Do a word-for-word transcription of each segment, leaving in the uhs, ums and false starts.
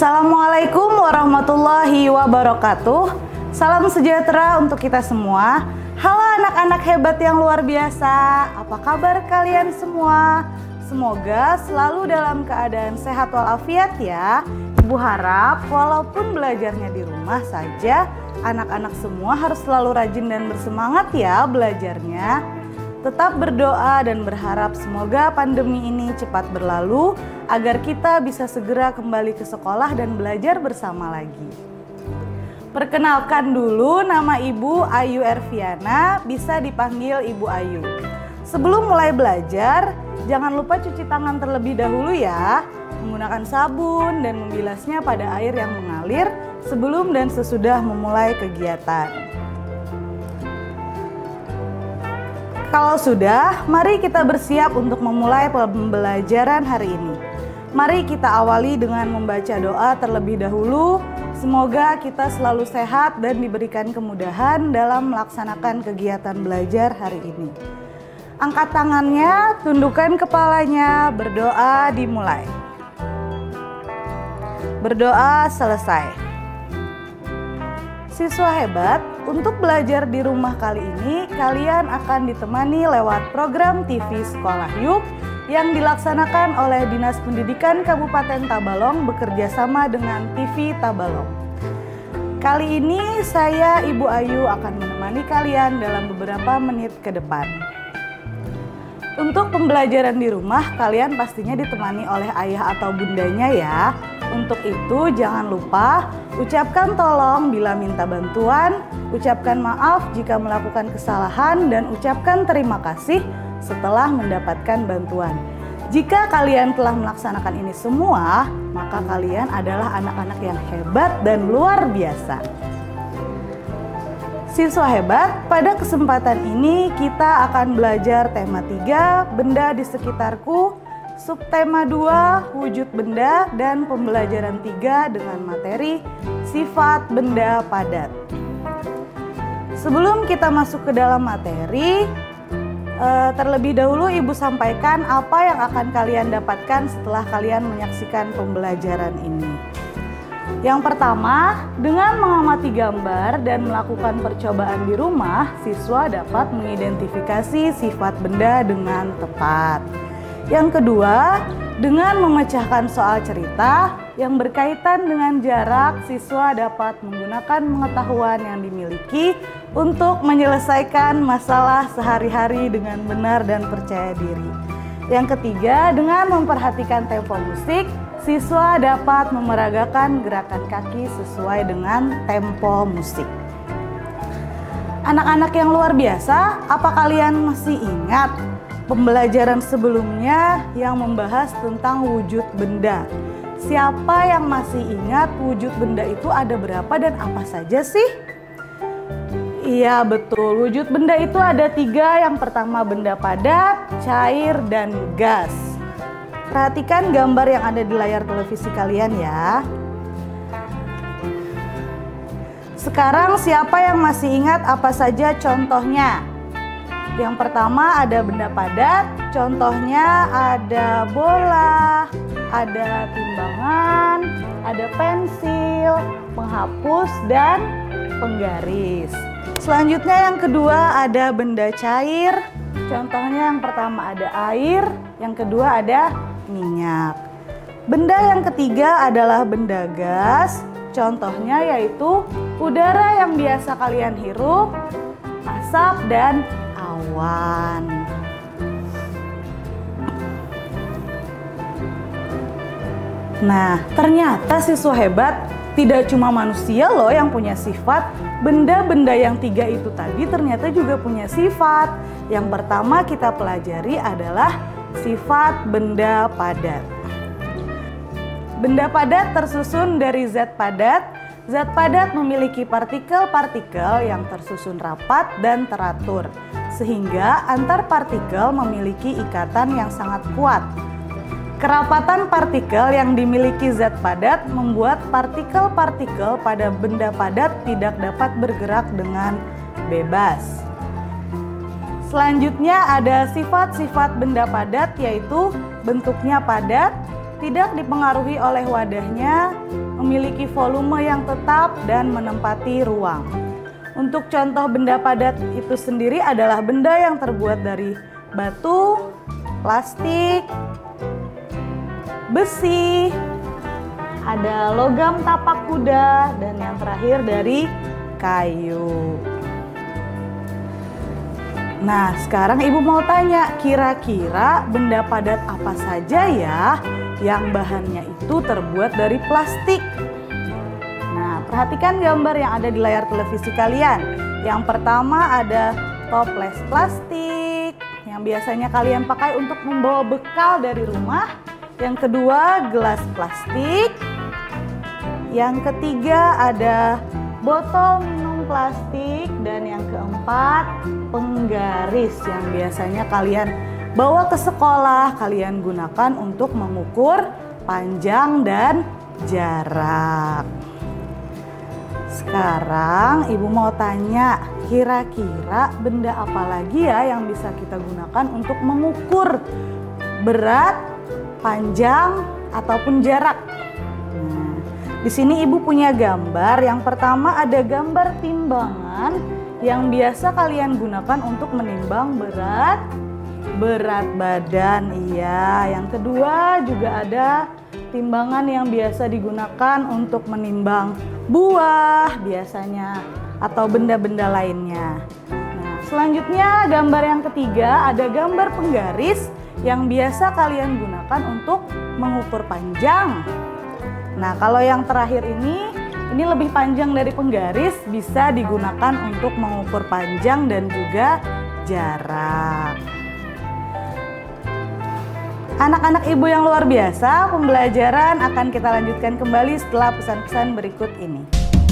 Assalamualaikum warahmatullahi wabarakatuh. Salam sejahtera untuk kita semua. Halo anak-anak hebat yang luar biasa. Apa kabar kalian semua? Semoga selalu dalam keadaan sehat walafiat ya. Ibu harap walaupun belajarnya di rumah saja, anak-anak semua harus selalu rajin dan bersemangat ya belajarnya. Tetap berdoa dan berharap semoga pandemi ini cepat berlalu agar kita bisa segera kembali ke sekolah dan belajar bersama lagi. Perkenalkan dulu, nama Ibu Ayu Erviana, bisa dipanggil Ibu Ayu. Sebelum mulai belajar, jangan lupa cuci tangan terlebih dahulu ya, menggunakan sabun dan membilasnya pada air yang mengalir sebelum dan sesudah memulai kegiatan. Kalau sudah, mari kita bersiap untuk memulai pembelajaran hari ini. Mari kita awali dengan membaca doa terlebih dahulu. Semoga kita selalu sehat dan diberikan kemudahan dalam melaksanakan kegiatan belajar hari ini. Angkat tangannya, tundukkan kepalanya, berdoa dimulai. Berdoa selesai. Siswa hebat, untuk belajar di rumah kali ini kalian akan ditemani lewat program T V Sekolah Yuk yang dilaksanakan oleh Dinas Pendidikan Kabupaten Tabalong bekerja sama dengan T V Tabalong. Kali ini saya Ibu Ayu akan menemani kalian dalam beberapa menit ke depan. Untuk pembelajaran di rumah kalian pastinya ditemani oleh ayah atau bundanya ya. Untuk itu jangan lupa ucapkan tolong bila minta bantuan, ucapkan maaf jika melakukan kesalahan, dan ucapkan terima kasih setelah mendapatkan bantuan. Jika kalian telah melaksanakan ini semua, maka kalian adalah anak-anak yang hebat dan luar biasa. Siswa hebat, pada kesempatan ini kita akan belajar tema tiga, benda di sekitarku, subtema dua, wujud benda, dan pembelajaran tiga dengan materi sifat benda padat. Sebelum kita masuk ke dalam materi, eh, terlebih dahulu Ibu sampaikan apa yang akan kalian dapatkan setelah kalian menyaksikan pembelajaran ini. Yang pertama, dengan mengamati gambar dan melakukan percobaan di rumah, siswa dapat mengidentifikasi sifat benda dengan tepat. Yang kedua, dengan memecahkan soal cerita yang berkaitan dengan jarak, siswa dapat menggunakan pengetahuan yang dimiliki untuk menyelesaikan masalah sehari-hari dengan benar dan percaya diri. Yang ketiga, dengan memperhatikan tempo musik, siswa dapat memeragakan gerakan kaki sesuai dengan tempo musik. Anak-anak yang luar biasa, apa kalian masih ingat pembelajaran sebelumnya yang membahas tentang wujud benda? Siapa yang masih ingat wujud benda itu ada berapa dan apa saja sih? Iya betul, wujud benda itu ada tiga. Yang pertama benda padat, cair, dan gas. Perhatikan gambar yang ada di layar televisi kalian ya. Sekarang siapa yang masih ingat apa saja contohnya? Yang pertama ada benda padat, contohnya ada bola, ada timbangan, ada pensil, penghapus, dan penggaris. Selanjutnya yang kedua ada benda cair, contohnya yang pertama ada air, yang kedua ada minyak. Benda yang ketiga adalah benda gas, contohnya yaitu udara yang biasa kalian hirup, asap, dan awan. Nah, ternyata siswa hebat, tidak cuma manusia loh yang punya sifat. Benda-benda yang tiga itu tadi ternyata juga punya sifat. Yang pertama kita pelajari adalah sifat benda padat. Benda padat tersusun dari zat padat. Zat padat memiliki partikel-partikel yang tersusun rapat dan teratur, sehingga antar partikel memiliki ikatan yang sangat kuat. Kerapatan partikel yang dimiliki zat padat membuat partikel-partikel pada benda padat tidak dapat bergerak dengan bebas. Selanjutnya ada sifat-sifat benda padat, yaitu bentuknya padat, tidak dipengaruhi oleh wadahnya, memiliki volume yang tetap dan menempati ruang. Untuk contoh benda padat itu sendiri adalah benda yang terbuat dari batu, plastik, besi, ada logam tapak kuda, dan yang terakhir dari kayu. Nah, sekarang Ibu mau tanya, kira-kira benda padat apa saja ya yang bahannya itu terbuat dari plastik? Nah, perhatikan gambar yang ada di layar televisi kalian. Yang pertama ada toples plastik yang biasanya kalian pakai untuk membawa bekal dari rumah. Yang kedua, gelas plastik. Yang ketiga ada botol minum plastik, dan yang keempat penggaris yang biasanya kalian bawa ke sekolah, kalian gunakan untuk mengukur panjang dan jarak. Sekarang Ibu mau tanya, kira-kira benda apa lagi ya yang bisa kita gunakan untuk mengukur berat, panjang, ataupun jarak? Di sini Ibu punya gambar. Yang pertama ada gambar timbangan yang biasa kalian gunakan untuk menimbang berat, berat badan. Iya. Yang kedua juga ada timbangan yang biasa digunakan untuk menimbang buah biasanya atau benda-benda lainnya. Nah, selanjutnya gambar yang ketiga ada gambar penggaris yang biasa kalian gunakan untuk mengukur panjang. Nah, kalau yang terakhir ini, ini lebih panjang dari penggaris, bisa digunakan untuk mengukur panjang dan juga jarak. Anak-anak Ibu yang luar biasa, pembelajaran akan kita lanjutkan kembali setelah pesan-pesan berikut ini.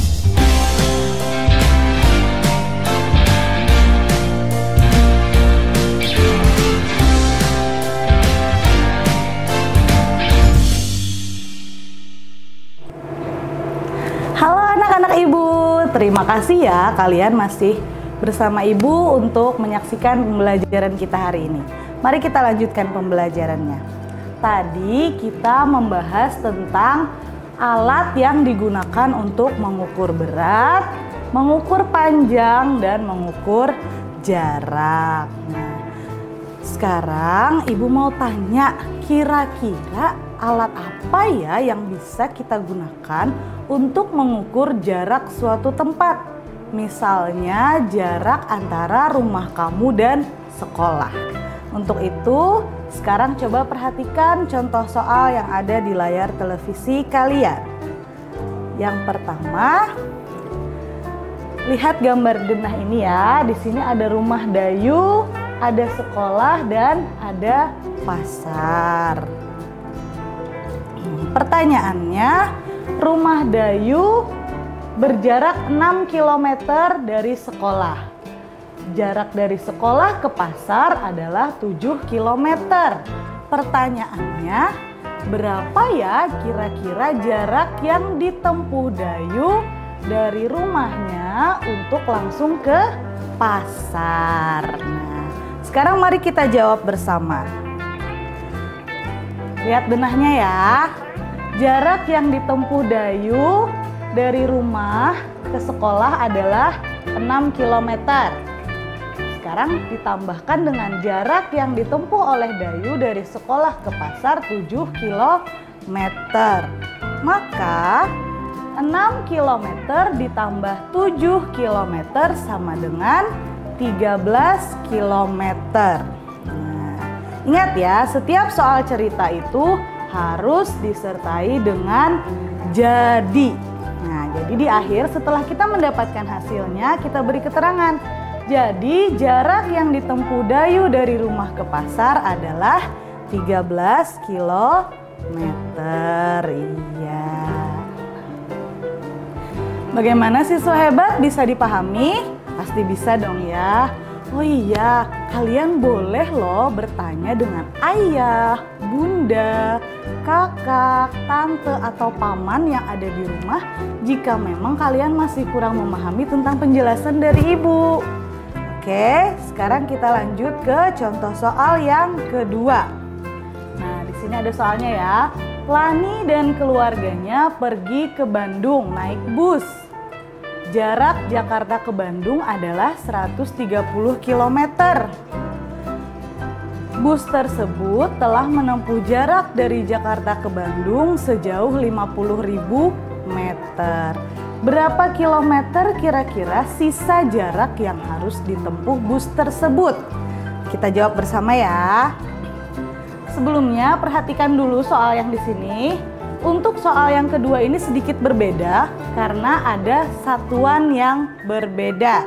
Ibu, terima kasih ya kalian masih bersama Ibu untuk menyaksikan pembelajaran kita hari ini. Mari kita lanjutkan pembelajarannya. Tadi kita membahas tentang alat yang digunakan untuk mengukur berat, mengukur panjang, dan mengukur jarak. Nah, sekarang Ibu mau tanya, kira-kira alat apa ya yang bisa kita gunakan untuk mengukur jarak suatu tempat? Misalnya jarak antara rumah kamu dan sekolah. Untuk itu, sekarang coba perhatikan contoh soal yang ada di layar televisi kalian. Yang pertama, lihat gambar denah ini ya. Di sini ada rumah Dayu, ada sekolah, dan ada pasar. Pertanyaannya, rumah Dayu berjarak enam kilometer dari sekolah. Jarak dari sekolah ke pasar adalah tujuh kilometer. Pertanyaannya, berapa ya kira-kira jarak yang ditempuh Dayu dari rumahnya untuk langsung ke pasar? Nah, sekarang mari kita jawab bersama. Lihat denahnya ya. Jarak yang ditempuh Dayu dari rumah ke sekolah adalah enam kilometer. Sekarang ditambahkan dengan jarak yang ditempuh oleh Dayu dari sekolah ke pasar tujuh kilometer. Maka enam kilometer ditambah tujuh kilometer sama dengan tiga belas kilometer. Nah, ingat ya, setiap soal cerita itu harus disertai dengan jadi. Nah, jadi di akhir setelah kita mendapatkan hasilnya, kita beri keterangan. Jadi jarak yang ditempuh Dayu dari rumah ke pasar adalah tiga belas kilometer. Iya. Bagaimana siswa hebat, bisa dipahami? Pasti bisa dong ya. Oh iya, kalian boleh loh bertanya dengan ayah, bunda, kakak, tante, atau paman yang ada di rumah jika memang kalian masih kurang memahami tentang penjelasan dari Ibu. Oke, sekarang kita lanjut ke contoh soal yang kedua. Nah, di sini ada soalnya ya. Lani dan keluarganya pergi ke Bandung naik bus. Jarak Jakarta ke Bandung adalah seratus tiga puluh kilometer. Bus tersebut telah menempuh jarak dari Jakarta ke Bandung sejauh lima puluh ribu meter. Berapa kilometer kira-kira sisa jarak yang harus ditempuh bus tersebut? Kita jawab bersama ya. Sebelumnya perhatikan dulu soal yang di sini. Untuk soal yang kedua ini sedikit berbeda karena ada satuan yang berbeda.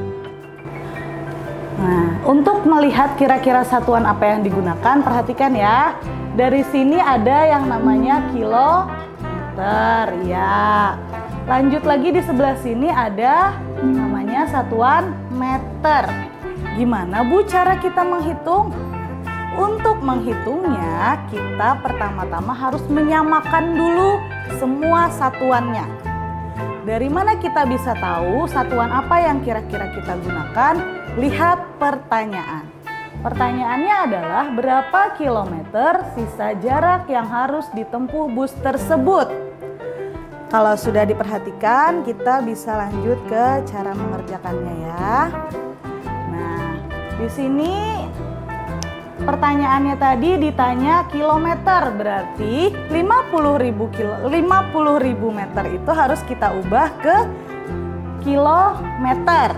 Nah, untuk melihat kira-kira satuan apa yang digunakan, perhatikan ya. Dari sini ada yang namanya kilometer, ya. Lanjut lagi di sebelah sini ada namanya satuan meter. Gimana Bu cara kita menghitung? Untuk menghitungnya, kita pertama-tama harus menyamakan dulu semua satuannya. Dari mana kita bisa tahu satuan apa yang kira-kira kita gunakan? Lihat pertanyaan. Pertanyaannya adalah berapa kilometer sisa jarak yang harus ditempuh bus tersebut? Kalau sudah diperhatikan, kita bisa lanjut ke cara mengerjakannya ya. Nah, di sini pertanyaannya tadi ditanya kilometer, berarti lima puluh ribu kilo, lima puluh ribu meter itu harus kita ubah ke kilometer.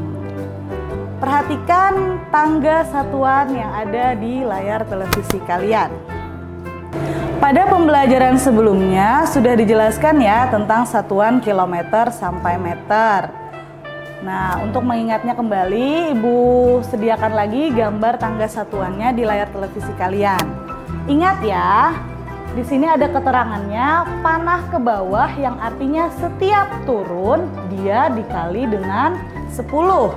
Perhatikan tangga satuan yang ada di layar televisi kalian. Pada pembelajaran sebelumnya sudah dijelaskan ya tentang satuan kilometer sampai meter. Nah, untuk mengingatnya kembali, Ibu sediakan lagi gambar tangga satuannya di layar televisi kalian. Ingat ya, di sini ada keterangannya panah ke bawah yang artinya setiap turun dia dikali dengan sepuluh.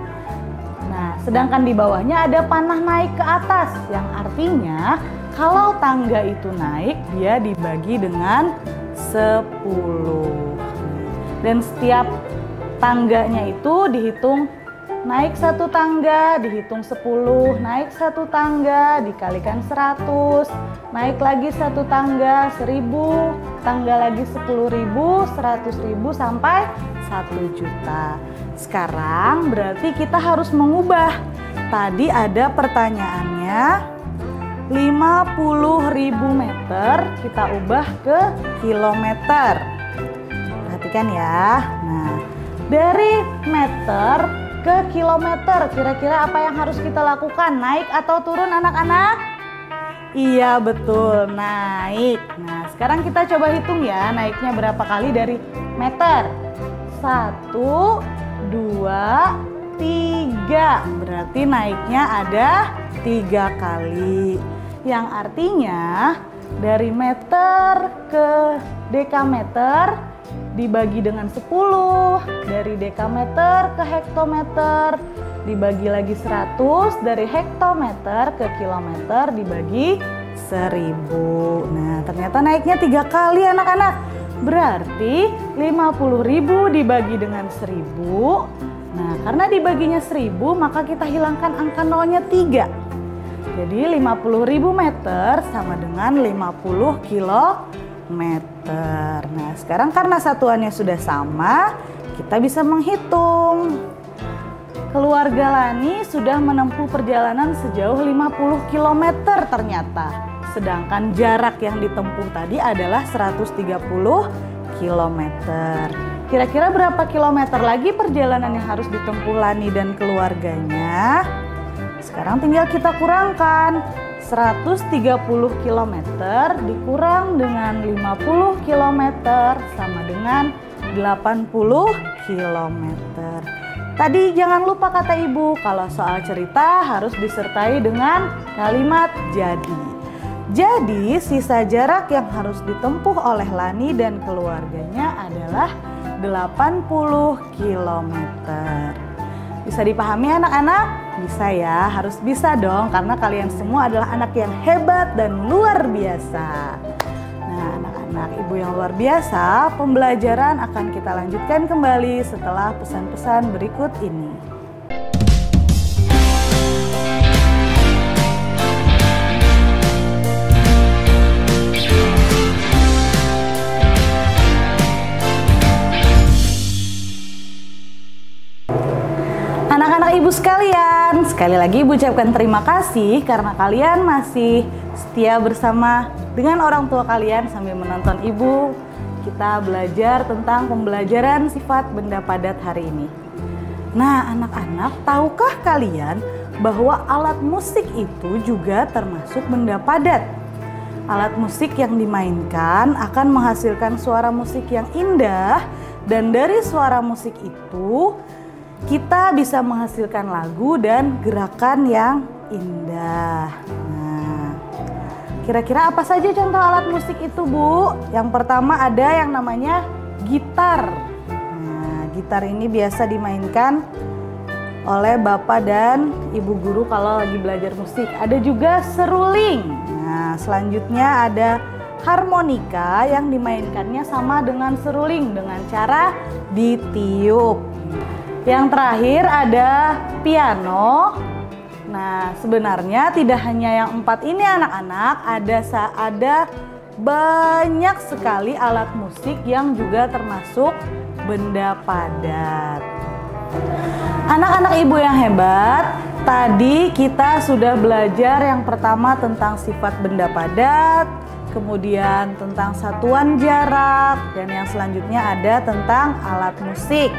Nah, sedangkan di bawahnya ada panah naik ke atas yang artinya kalau tangga itu naik dia dibagi dengan sepuluh. Dan setiap tangganya itu dihitung naik satu tangga, dihitung sepuluh, naik satu tangga, dikalikan seratus, naik lagi satu tangga, seribu, tangga lagi sepuluh ribu, seratus ribu, sampai satu juta. Sekarang berarti kita harus mengubah. Tadi ada pertanyaannya lima puluh ribu meter, kita ubah ke kilometer. Perhatikan ya. Nah, dari meter ke kilometer, kira-kira apa yang harus kita lakukan? Naik atau turun anak-anak? Iya betul, naik. Nah, sekarang kita coba hitung ya, naiknya berapa kali dari meter? Satu, dua, tiga. Berarti naiknya ada tiga kali. Yang artinya dari meter ke dekameter dibagi dengan sepuluh, dari dekameter ke hektometer dibagi lagi seratus, dari hektometer ke kilometer dibagi seribu. Nah, ternyata naiknya tiga kali anak-anak. Berarti lima puluh ribu dibagi dengan seribu. Nah, karena dibaginya seribu maka kita hilangkan angka nolnya tiga. Jadi lima puluh ribu meter sama dengan lima puluh kilometer. Nah, sekarang karena satuannya sudah sama, kita bisa menghitung. Keluarga Lani sudah menempuh perjalanan sejauh lima puluh kilometer ternyata. Sedangkan jarak yang ditempuh tadi adalah seratus tiga puluh kilometer. Kira-kira berapa kilometer lagi perjalanan yang harus ditempuh Lani dan keluarganya? Sekarang tinggal kita kurangkan. seratus tiga puluh kilometer dikurang dengan lima puluh kilometer sama dengan delapan puluh kilometer. Tadi jangan lupa kata Ibu, kalau soal cerita harus disertai dengan kalimat jadi. Jadi sisa jarak yang harus ditempuh oleh Lani dan keluarganya adalah delapan puluh kilometer. Bisa dipahami anak-anak? Bisa ya, harus bisa dong karena kalian semua adalah anak yang hebat dan luar biasa. Nah anak-anak Ibu yang luar biasa, pembelajaran akan kita lanjutkan kembali setelah pesan-pesan berikut ini. Ibu sekalian, sekali lagi Ibu ucapkan terima kasih karena kalian masih setia bersama dengan orang tua kalian sambil menonton Ibu. Kita belajar tentang pembelajaran sifat benda padat hari ini. Nah, anak-anak, tahukah kalian bahwa alat musik itu juga termasuk benda padat? Alat musik yang dimainkan akan menghasilkan suara musik yang indah, dan dari suara musik itu kita bisa menghasilkan lagu dan gerakan yang indah. Nah, kira-kira apa saja contoh alat musik itu, Bu? Yang pertama ada yang namanya gitar. Nah, gitar ini biasa dimainkan oleh bapak dan ibu guru kalau lagi belajar musik. Ada juga seruling. Nah, selanjutnya ada harmonika yang dimainkannya sama dengan seruling dengan cara ditiup. Yang terakhir ada piano. Nah, sebenarnya tidak hanya yang empat ini anak-anak, ada ada banyak sekali alat musik yang juga termasuk benda padat. Anak-anak Ibu yang hebat, tadi kita sudah belajar yang pertama tentang sifat benda padat, kemudian tentang satuan jarak, dan yang selanjutnya ada tentang alat musik.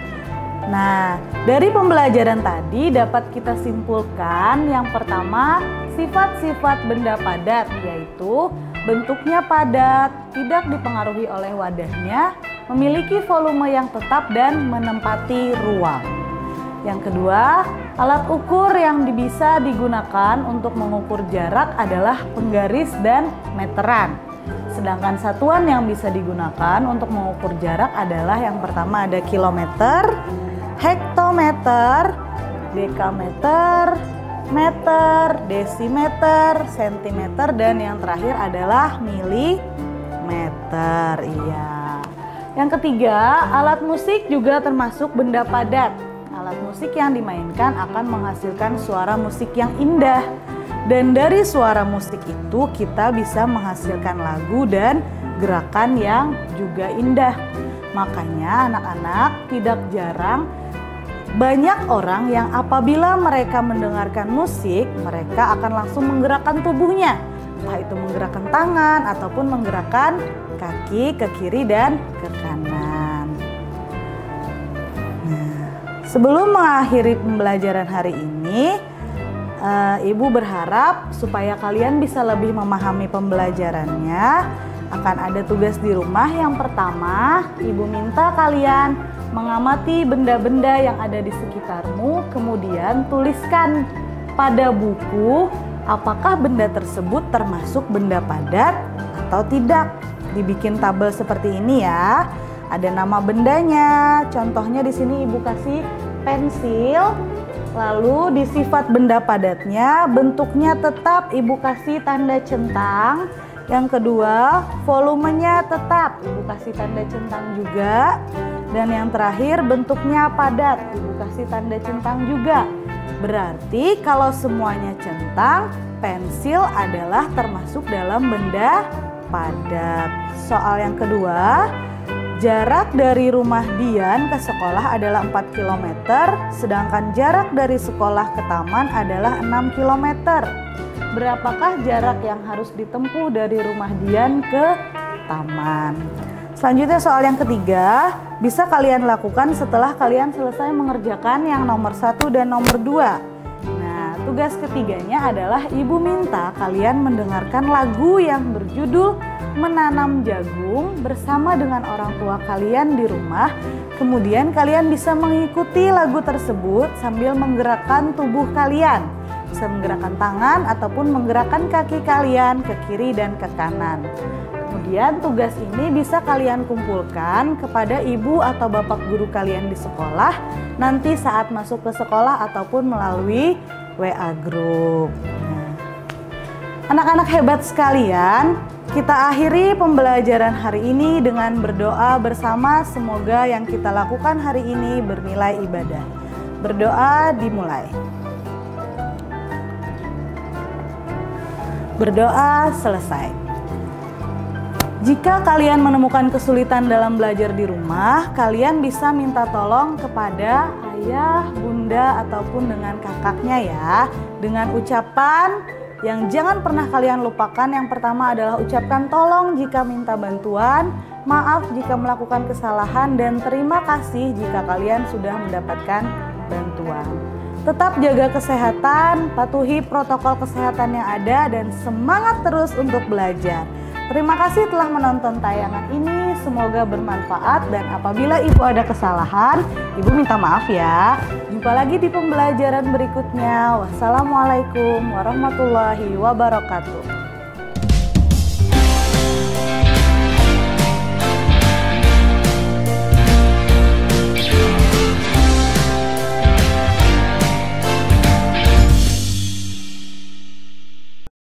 Nah, dari pembelajaran tadi dapat kita simpulkan yang pertama, sifat-sifat benda padat yaitu bentuknya padat, tidak dipengaruhi oleh wadahnya, memiliki volume yang tetap dan menempati ruang. Yang kedua, alat ukur yang bisa digunakan untuk mengukur jarak adalah penggaris dan meteran. Sedangkan satuan yang bisa digunakan untuk mengukur jarak adalah yang pertama ada kilometer, hektometer, dekameter, meter, desimeter, sentimeter, dan yang terakhir adalah milimeter. Iya. Yang ketiga, alat musik juga termasuk benda padat. Alat musik yang dimainkan akan menghasilkan suara musik yang indah. Dan dari suara musik itu kita bisa menghasilkan lagu dan gerakan yang juga indah. Makanya anak-anak tidak jarang banyak orang yang apabila mereka mendengarkan musik, mereka akan langsung menggerakkan tubuhnya. Entah itu menggerakkan tangan ataupun menggerakkan kaki ke kiri dan ke kanan. Nah, sebelum mengakhiri pembelajaran hari ini, uh, Ibu berharap supaya kalian bisa lebih memahami pembelajarannya. Akan ada tugas di rumah. Yang pertama, Ibu minta kalian mengamati benda-benda yang ada di sekitarmu, kemudian tuliskan pada buku apakah benda tersebut termasuk benda padat atau tidak. Dibikin tabel seperti ini ya. Ada nama bendanya. Contohnya di sini Ibu kasih pensil. Lalu di sifat benda padatnya, bentuknya tetap Ibu kasih tanda centang. Yang kedua, volumenya tetap Ibu kasih tanda centang juga. Dan yang terakhir, bentuknya padat, Ibu kasih tanda centang juga. Berarti kalau semuanya centang, pensil adalah termasuk dalam benda padat. Soal yang kedua, jarak dari rumah Dian ke sekolah adalah empat kilometer, sedangkan jarak dari sekolah ke taman adalah enam kilometer. Berapakah jarak yang harus ditempuh dari rumah Dian ke taman? Selanjutnya soal yang ketiga, bisa kalian lakukan setelah kalian selesai mengerjakan yang nomor satu dan nomor dua. Nah, tugas ketiganya adalah Ibu minta kalian mendengarkan lagu yang berjudul Menanam Jagung bersama dengan orang tua kalian di rumah. Kemudian kalian bisa mengikuti lagu tersebut sambil menggerakkan tubuh kalian. Bisa menggerakkan tangan ataupun menggerakkan kaki kalian ke kiri dan ke kanan. Kemudian tugas ini bisa kalian kumpulkan kepada ibu atau bapak guru kalian di sekolah nanti saat masuk ke sekolah ataupun melalui W A group. Anak-anak hebat sekalian, kita akhiri pembelajaran hari ini dengan berdoa bersama. Semoga yang kita lakukan hari ini bernilai ibadah. Berdoa dimulai. Berdoa selesai. Jika kalian menemukan kesulitan dalam belajar di rumah, kalian bisa minta tolong kepada ayah, bunda, ataupun dengan kakaknya ya. Dengan ucapan yang jangan pernah kalian lupakan. Yang pertama adalah ucapkan tolong jika minta bantuan, maaf jika melakukan kesalahan, dan terima kasih jika kalian sudah mendapatkan bantuan. Tetap jaga kesehatan, patuhi protokol kesehatan yang ada, dan semangat terus untuk belajar. Terima kasih telah menonton tayangan ini, semoga bermanfaat, dan apabila Ibu ada kesalahan, Ibu minta maaf ya. Jumpa lagi di pembelajaran berikutnya. Wassalamualaikum warahmatullahi wabarakatuh.